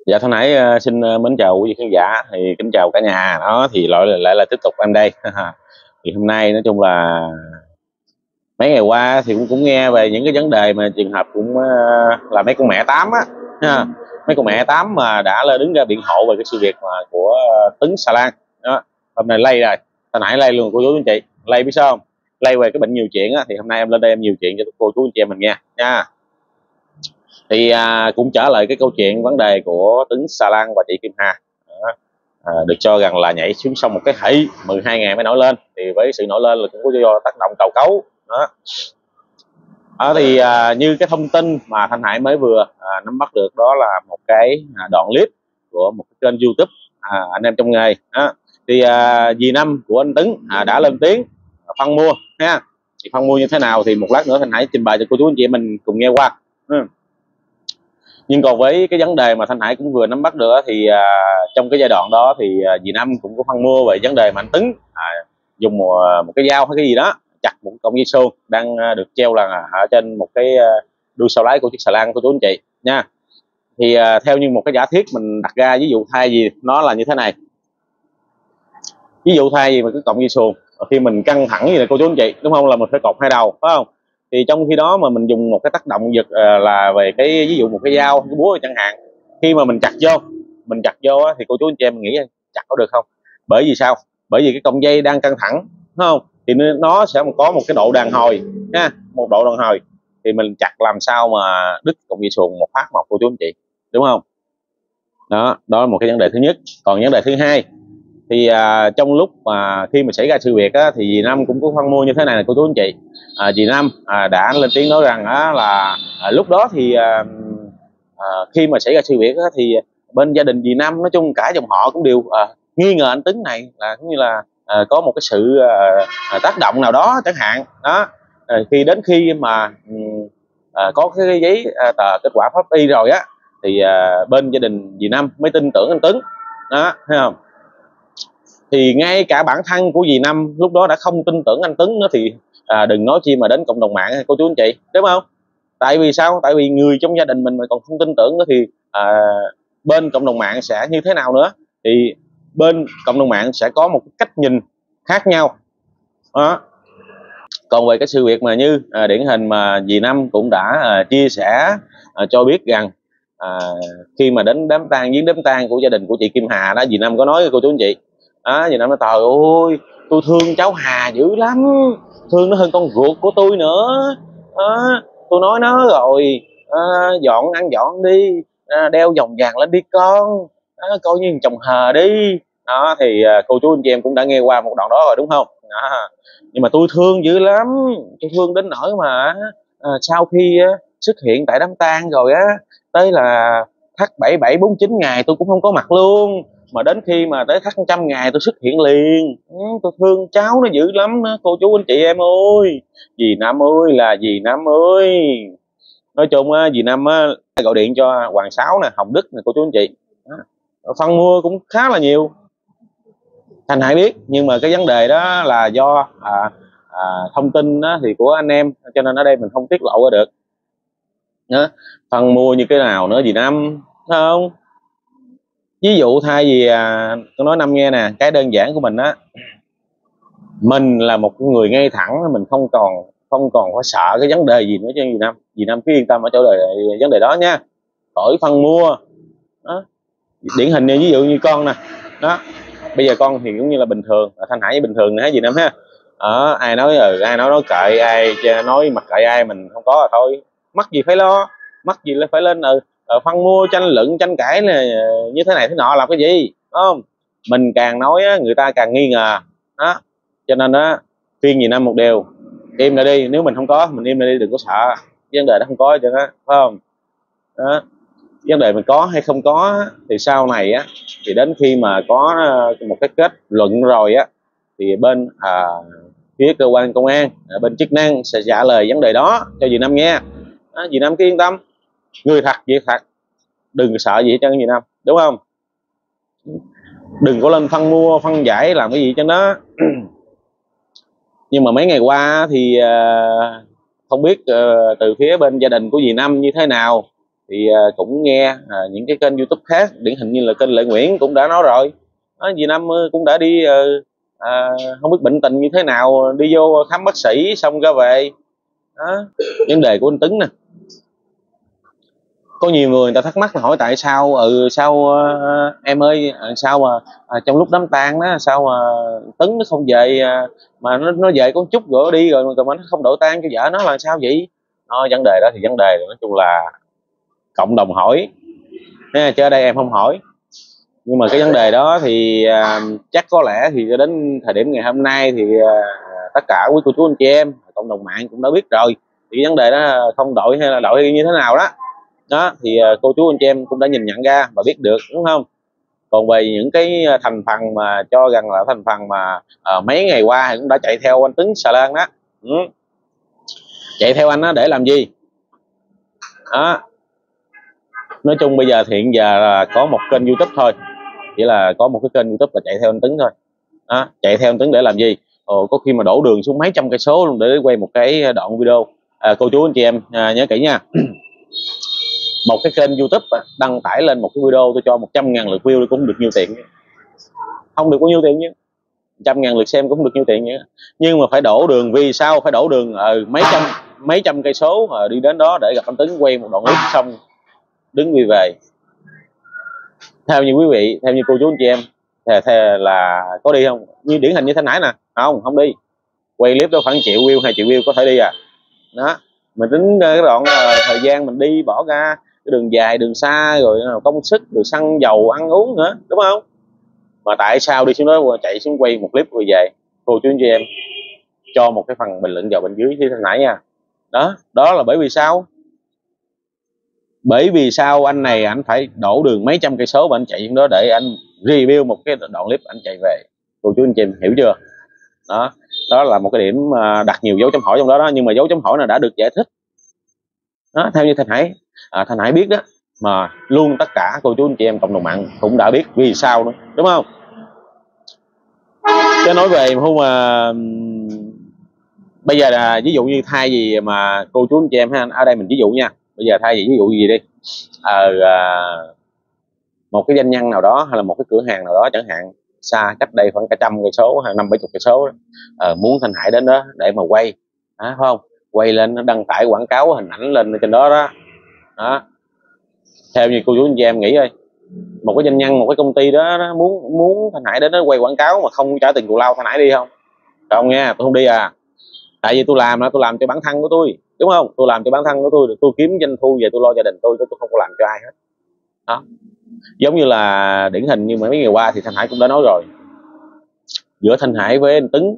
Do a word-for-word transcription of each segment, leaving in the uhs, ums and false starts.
Dạ thân Hải ờ, xin ờ, mến chào quý vị khán giả, thì kính chào cả nhà đó, thì lại lại là tiếp tục anh đây. Thì hôm nay nói chung là mấy ngày qua thì cũng cũng nghe về những cái vấn đề mà trường hợp cũng ờ, là mấy con mẹ tám á ha. Mấy con mẹ tám mà đã lên đứng ra biện hộ về cái sự việc mà của ờ, Tuấn Xà Lan đó. Hôm nay lay rồi, hồi nãy lay luôn cô chú anh chị, lay biết sao không, lay về cái bệnh nhiều chuyện á, thì hôm nay em lên đây em nhiều chuyện cho cô chú anh chị em mình nghe nha. Thì à, cũng trả lời cái câu chuyện vấn đề của Tuấn Xà Lan và chị Kim Hà đó. À, được cho rằng là nhảy xuống sông một cái hỉ mười hai ngày mới nổi lên, thì với sự nổi lên là cũng có do tác động cầu cấu đó. À, thì à, như cái thông tin mà Thanh Hải mới vừa à, nắm bắt được, đó là một cái à, đoạn clip của một cái kênh YouTube à, anh em trong nghề đó. Thì à, dì Năm của anh Tấn à, đã lên tiếng phân mua ha. Thì phân mua như thế nào thì một lát nữa Thanh Hải trình bày cho cô chú anh chị mình cùng nghe qua. Ừ. Nhưng còn với cái vấn đề mà Thanh Hải cũng vừa nắm bắt được thì à, trong cái giai đoạn đó thì à, dì Năm cũng có phân mua về vấn đề mà anh Tấn à, dùng một, một cái dao hay cái gì đó chặt một cọng dây xôn đang à, được treo là ở trên một cái à, đuôi sau lái của chiếc xà lan của chú anh chị nha. Thì à, theo như một cái giả thiết mình đặt ra, ví dụ thay vì nó là như thế này, ví dụ thay vì mà cái cọng dây xôn khi mình căng thẳng như này cô chú anh chị, đúng không, là mình phải cột hai đầu phải không, thì trong khi đó mà mình dùng một cái tác động giật à, là về cái ví dụ một cái dao cái búa chẳng hạn, khi mà mình chặt vô mình chặt vô á, thì cô chú anh chị em mình nghĩ chặt có được không? Bởi vì sao? Bởi vì cái cọng dây đang căng thẳng đúng không, thì nó sẽ có một cái độ đàn hồi nha, một độ đàn hồi, thì mình chặt làm sao mà đứt cọng dây xuồng một phát một cô chú anh chị, đúng không? Đó, đó là một cái vấn đề thứ nhất. Còn vấn đề thứ hai thì à, trong lúc mà khi mà xảy ra sự việc á, thì dì Năm cũng có phân mua như thế này là cô chú anh chị. À, dì Năm à, đã lên tiếng nói rằng á, là à, lúc đó thì à, à, khi mà xảy ra sự việc á, thì bên gia đình dì Năm nói chung cả dòng họ cũng đều à, nghi ngờ anh Tấn này là cũng như là à, có một cái sự à, tác động nào đó chẳng hạn đó. À, khi đến khi mà à, có cái giấy à, tờ kết quả pháp y rồi á, thì à, bên gia đình dì Năm mới tin tưởng anh Tấn đó, thấy không? Thì ngay cả bản thân của dì Năm lúc đó đã không tin tưởng anh Tấn nữa, thì à, đừng nói chi mà đến cộng đồng mạng hay cô chú anh chị, đúng không? Tại vì sao? Tại vì người trong gia đình mình mà còn không tin tưởng nữa thì à, bên cộng đồng mạng sẽ như thế nào nữa? Thì bên cộng đồng mạng sẽ có một cách nhìn khác nhau đó. Còn về cái sự việc mà như à, điển hình mà dì Năm cũng đã à, chia sẻ à, cho biết rằng à, khi mà đến đám tang, viếng đám tang của gia đình của chị Kim Hà đó, dì Năm có nói với cô chú anh chị đó, dì Năm nói trời ơi tôi thương cháu Hà dữ lắm, thương nó hơn con ruột của tôi nữa đó. Tôi nói nó rồi à, dọn ăn dọn đi, à, đeo vòng vàng lên đi con đó, coi như chồng hờ đi đó. Thì à, cô chú anh chị em cũng đã nghe qua một đoạn đó rồi đúng không đó. Nhưng mà tôi thương dữ lắm, tôi thương đến nỗi mà à, sau khi á, xuất hiện tại đám tang rồi á, tới là thắt bảy bảy bốn chín ngày tôi cũng không có mặt luôn, mà đến khi mà tới thắt trăm ngày tôi xuất hiện liền. Ừ, tôi thương cháu nó dữ lắm đó, cô chú anh chị em ơi. Dì Năm ơi là dì Năm ơi. Nói chung á, dì Năm á gọi điện cho Hoàng Sáu nè, Hồng Đức nè cô chú anh chị đó. Phân mua cũng khá là nhiều, Thanh Hải biết, nhưng mà cái vấn đề đó là do à, à, thông tin đó thì của anh em, cho nên ở đây mình không tiết lộ ra được đó. Phân mua như cái nào nữa gì Năm, thấy không? Ví dụ thay vì à, tôi nói Năm nghe nè, cái đơn giản của mình á, mình là một người ngay thẳng, mình không còn không còn phải sợ cái vấn đề gì nữa cho gì Năm. Dì Năm cứ yên tâm ở chỗ đề vấn đề đó nha, khỏi phân mua đó. Điển hình như ví dụ như con nè đó, bây giờ con thì cũng như là bình thường, Thanh Hải bình thường nữa gì Năm ha. Ở ai nói rồi ai nói nói kệ ai, nói mặc kệ ai, mình không có là thôi, mắc gì phải lo, mắc gì là phải lên ừ, phân mua tranh luận tranh cãi là như thế này thế nọ làm cái gì, đúng không? Mình càng nói á, người ta càng nghi ngờ đó. Cho nên đó, khuyên gì Năm một điều, im lại đi, nếu mình không có mình im lại đi, đừng có sợ vấn đề đó, không có cho nó phải không đó. Vấn đề mình có hay không có thì sau này á, thì đến khi mà có một cái kết luận rồi á, thì bên à, phía cơ quan công an, bên chức năng sẽ trả lời vấn đề đó cho dì Năm nghe đó. Dì Năm cứ yên tâm, người thật việc thật, đừng sợ gì hết trơn dì Năm, đúng không? Đừng có lên phân mua phân giải làm cái gì cho nó. Nhưng mà mấy ngày qua thì uh, không biết uh, từ phía bên gia đình của dì Năm như thế nào, thì à, cũng nghe à, những cái kênh YouTube khác, điển hình như là kênh Lệ Nguyễn cũng đã nói rồi đó, dì Năm cũng đã đi à, à, không biết bệnh tình như thế nào, đi vô khám bác sĩ xong ra về đó. Vấn đề của anh Tuấn nè, có nhiều người, người ta thắc mắc là hỏi tại sao ừ sao uh, em ơi sao mà à, trong lúc đám tang đó sao mà Tấn nó không về, à, mà nó nó về có chút rồi đi rồi mà nó không đổ tang cho vợ nó là sao vậy đó. Vấn đề đó thì vấn đề nói chung là cộng đồng hỏi nha, chứ ở đây em không hỏi. Nhưng mà cái vấn đề đó thì à, chắc có lẽ thì đến thời điểm ngày hôm nay thì à, tất cả quý cô chú anh chị em cộng đồng mạng cũng đã biết rồi. Thì vấn đề đó không đổi hay là đổi như thế nào đó đó thì uh, cô chú anh chị em cũng đã nhìn nhận ra và biết được, đúng không? Còn về những cái thành phần mà cho rằng là thành phần mà uh, mấy ngày qua thì cũng đã chạy theo anh Tuấn Xà Lan đó, ừ. chạy theo anh đó để làm gì đó. Nói chung bây giờ thì hiện giờ là có một kênh YouTube thôi, chỉ là có một cái kênh YouTube là chạy theo anh Tuấn thôi đó. Chạy theo anh Tuấn để làm gì? Ồ, có khi mà đổ đường xuống mấy trăm cây số luôn để quay một cái đoạn video. À, cô chú anh chị em à, nhớ kỹ nha. Một cái kênh YouTube đăng tải lên một cái video tôi cho một trăm ngàn lượt view cũng được nhiêu tiền, không được bao nhiêu tiền nhé, trăm ngàn lượt xem cũng không được nhiêu tiền nhé. Nhưng mà phải đổ đường, vì sao phải đổ đường ừ, mấy trăm mấy trăm cây số à, đi đến đó để gặp anh Tuấn quay một đoạn clip xong đứng đi về. Theo như quý vị, theo như cô chú anh chị em thì, thì là có đi không? Như điển hình như Thanh Hải nè, không không đi, quay clip đó khoảng triệu view hai triệu view có thể đi à đó. Mình tính cái đoạn uh, thời gian mình đi bỏ ra cái đường dài đường xa rồi công sức rồi xăng dầu ăn uống nữa, đúng không? Mà tại sao đi xuống đó chạy xuống quay một clip rồi về? Cô chú anh chị em cho một cái phần bình luận vào bên dưới như thế nãy nha. Đó, đó là bởi vì sao? Bởi vì sao anh này anh phải đổ đường mấy trăm cây số và anh chạy xuống đó để anh review một cái đoạn clip anh chạy về. Cô chú anh chị em hiểu chưa? Đó, đó là một cái điểm đặt nhiều dấu chấm hỏi trong đó đó, nhưng mà dấu chấm hỏi này đã được giải thích đó. Theo như Thanh Hải à, Thanh Hải biết đó, mà luôn tất cả cô chú anh chị em cộng đồng mạng cũng đã biết vì sao nữa, đúng không? Chứ nói về hôm mà bây giờ là ví dụ như thay vì mà cô chú anh chị em ha, ở đây mình ví dụ nha, bây giờ thay vì ví dụ gì đi à, à, một cái doanh nhân nào đó hay là một cái cửa hàng nào đó chẳng hạn, xa cách đây khoảng cả trăm cây số hay năm bảy chục cây số à, muốn Thanh Hải đến đó để mà quay à, phải không? Quay lên nó đăng tải quảng cáo hình ảnh lên trên đó đó, đó. Theo như cô chú anh chị em nghĩ ơi, một cái doanh nhân, một cái công ty đó, đó muốn muốn Thanh Hải đến đó quay quảng cáo mà không trả tiền cù lao, Thanh Hải đi không? Không nha, tôi không đi à. Tại vì tôi làm là tôi làm cho bản thân của tôi, đúng không? Tôi làm cho bản thân của tôi, tôi kiếm doanh thu về tôi lo gia đình tôi, tôi không có làm cho ai hết đó. Giống như là điển hình như mấy ngày qua thì Thanh Hải cũng đã nói rồi, giữa Thanh Hải với anh Tuấn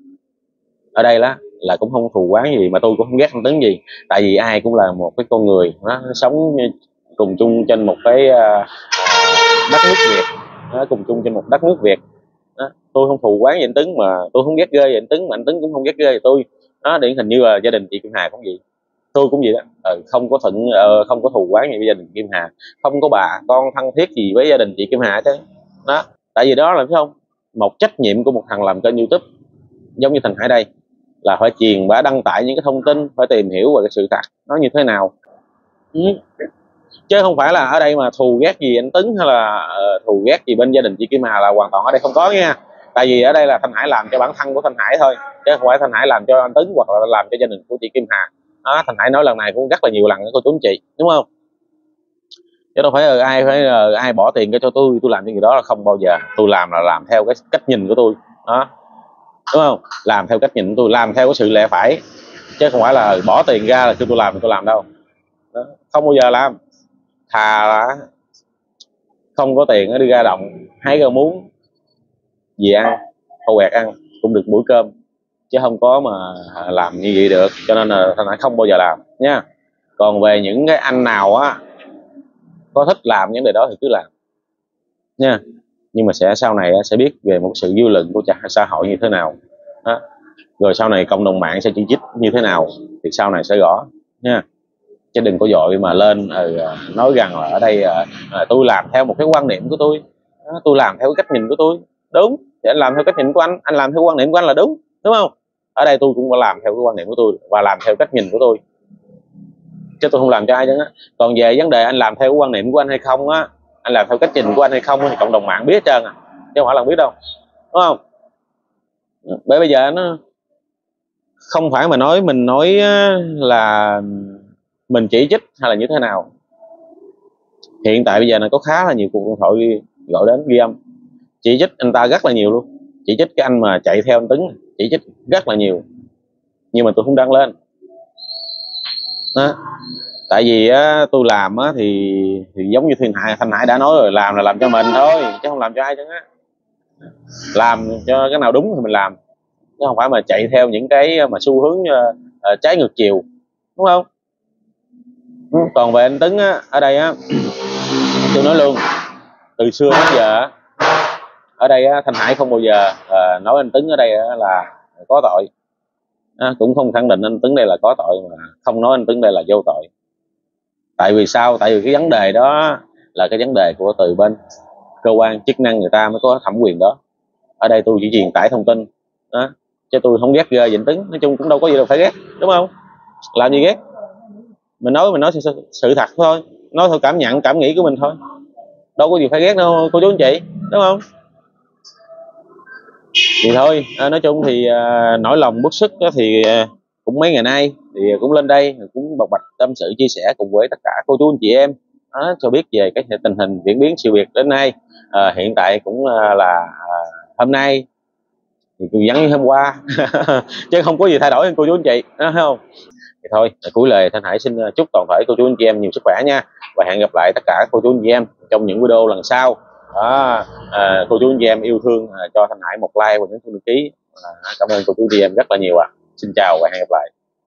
ở đây đó là cũng không thù quán gì, mà tôi cũng không ghét anh Tuấn gì. Tại vì ai cũng là một cái con người nó sống cùng chung trên một cái uh, đất nước Việt, nó cùng chung trên một đất nước Việt đó. Tôi không thù quán gì anh Tuấn, mà tôi không ghét ghê gì anh Tuấn, mà anh Tuấn cũng không ghét ghê gì tôi đó. Điển hình như là gia đình chị Kim Hà cũng vậy, tôi cũng vậy đó, ừ, không có thuận uh, không có thù quán gì với gia đình Kim Hà, không có bà con thân thiết gì với gia đình chị Kim Hà chứ đó. Tại vì đó là phải không, một trách nhiệm của một thằng làm kênh YouTube giống như Thanh Hải đây là phải truyền bá đăng tải những cái thông tin, phải tìm hiểu về cái sự thật nó như thế nào, ừ. Chứ không phải là ở đây mà thù ghét gì anh Tuấn hay là uh, thù ghét gì bên gia đình chị Kim Hà, là hoàn toàn ở đây không có nha. Tại vì ở đây là Thanh Hải làm cho bản thân của Thanh Hải thôi, chứ không phải Thanh Hải làm cho anh Tuấn hoặc là làm cho gia đình của chị Kim Hà đó. Thanh Hải nói lần này cũng rất là nhiều lần với cô chú anh chị, đúng không? Chứ đâu phải là ai phải là ai bỏ tiền cho tôi tôi làm cái gì đó, là không bao giờ. Tôi làm là làm theo cái cách nhìn của tôi đó, đúng không? Làm theo cách nhìn của tôi, làm theo cái sự lẽ phải, chứ không phải là bỏ tiền ra là kêu tôi làm tôi làm đâu đó. Không bao giờ làm. Thà là không có tiền nó đi ra đồng hái rau muống gì ăn, thâu quẹt ăn cũng được bữa cơm, chứ không có mà làm như vậy được. Cho nên là Thanh Hải không bao giờ làm nha. Còn về những cái anh nào á có thích làm vấn đề đó thì cứ làm nha, nhưng mà sẽ sau này sẽ biết về một sự dư luận của xã hội như thế nào đó. Rồi sau này cộng đồng mạng sẽ chỉ trích như thế nào thì sau này sẽ rõ nha. Chứ đừng có dội mà lên ừ, nói rằng là ở đây à, tôi làm theo một cái quan niệm của tôi đó, tôi làm theo cái cách nhìn của tôi. Đúng, thì anh làm theo cách nhìn của anh, anh làm theo quan niệm của anh là đúng, đúng không? Ở đây tôi cũng làm theo cái quan niệm của tôi và làm theo cách nhìn của tôi chứ tôi không làm cho ai chứ á. Còn về vấn đề anh làm theo quan niệm của anh hay không á, anh làm theo cách trình của anh hay không thì cộng đồng mạng biết hết trơn à, chứ không phải là không biết đâu, đúng không? Bởi bây giờ nó không phải mà nói mình nói là mình chỉ trích hay là như thế nào. Hiện tại bây giờ là có khá là nhiều cuộc điện thoại gọi đến ghi âm chỉ trích anh ta rất là nhiều luôn, chỉ trích cái anh mà chạy theo anh Tấn, chỉ trích rất là nhiều, nhưng mà tôi không đăng lên đó. Tại vì á, tôi làm á, thì, thì giống như Thiên Hải Thanh Hải đã nói rồi, làm là làm cho mình thôi chứ không làm cho ai chứ á. Làm cho cái nào đúng thì mình làm, chứ không phải mà chạy theo những cái mà xu hướng uh, uh, trái ngược chiều, đúng không? Còn về anh Tấn á, ở đây á, tôi nói luôn, từ xưa đến giờ ở đây á, Thanh Hải không bao giờ uh, nói anh Tấn ở đây á, là có tội, à, cũng không khẳng định anh Tấn đây là có tội, mà không nói anh Tấn đây là vô tội. Tại vì sao? Tại vì cái vấn đề đó là cái vấn đề của từ bên cơ quan chức năng, người ta mới có thẩm quyền đó. Ở đây tôi chỉ truyền tải thông tin đó, chứ tôi không ghét ghê Vĩnh Tấn, nói chung cũng đâu có gì đâu phải ghét, đúng không? Làm gì ghét, mình nói mình nói sự, sự thật thôi, nói theo cảm nhận cảm nghĩ của mình thôi, đâu có gì phải ghét đâu cô chú anh chị, đúng không? Thì thôi, à, nói chung thì à, nỗi lòng bức xúc đó thì à, cũng mấy ngày nay thì cũng lên đây cũng bộc bạch tâm sự chia sẻ cùng với tất cả cô chú anh chị em đó, cho biết về cái tình hình diễn biến sự việc đến nay. À, hiện tại cũng à, là à, hôm nay thì cũng vẫn như hôm qua chứ không có gì thay đổi cô chú anh chị đó, thấy không? Thì thôi, cuối lời Thanh Hải xin chúc toàn thể cô chú anh chị em nhiều sức khỏe nha, và hẹn gặp lại tất cả cô chú anh chị em trong những video lần sau đó. À, cô chú anh chị em yêu thương à, cho Thanh Hải một like và nhấn đăng ký. À, cảm ơn cô chú anh chị em rất là nhiều ạ. À. Xin chào và hẹn gặp lại.